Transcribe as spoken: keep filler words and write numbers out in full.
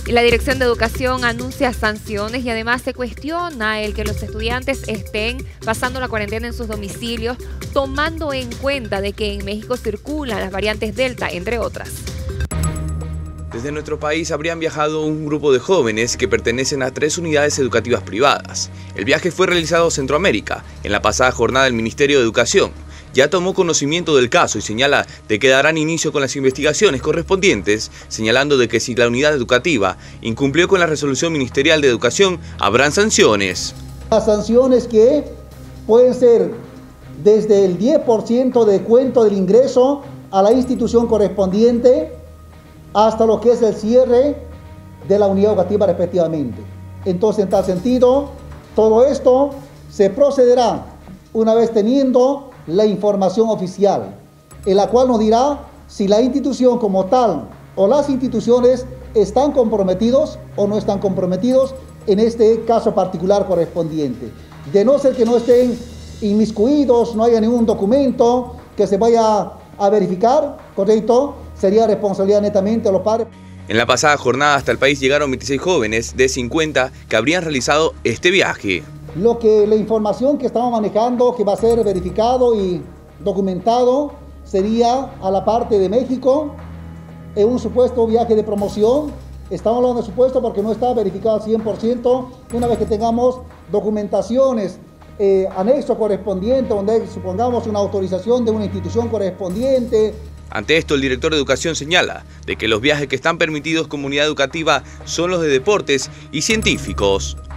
Y la Dirección de Educación anuncia sanciones y además se cuestiona el que los estudiantes estén pasando la cuarentena en sus domicilios, tomando en cuenta de que en México circulan las variantes Delta, entre otras. Desde nuestro país habrían viajado un grupo de jóvenes que pertenecen a tres unidades educativas privadas. El viaje fue realizado a Centroamérica. En la pasada jornada el Ministerio de Educación ya tomó conocimiento del caso y señala de que darán inicio con las investigaciones correspondientes, señalando de que si la unidad educativa incumplió con la resolución ministerial de educación, habrán sanciones. Las sanciones que pueden ser desde el diez por ciento de descuento del ingreso a la institución correspondiente hasta lo que es el cierre de la unidad educativa respectivamente. Entonces, en tal sentido, todo esto se procederá una vez teniendo la información oficial, en la cual nos dirá si la institución como tal o las instituciones están comprometidos o no están comprometidos en este caso particular correspondiente. De no ser que no estén inmiscuidos, no haya ningún documento que se vaya a verificar, correcto, sería responsabilidad netamente de los padres. En la pasada jornada hasta el país llegaron veintiséis jóvenes de cincuenta que habrían realizado este viaje. Lo que la información que estamos manejando, que va a ser verificado y documentado, sería a la parte de México, en un supuesto viaje de promoción. Estamos hablando de supuesto porque no está verificado al cien por ciento. Una vez que tengamos documentaciones, eh, anexo correspondiente, donde supongamos una autorización de una institución correspondiente. Ante esto, el director de Educación señala de que los viajes que están permitidos como unidad educativa son los de deportes y científicos.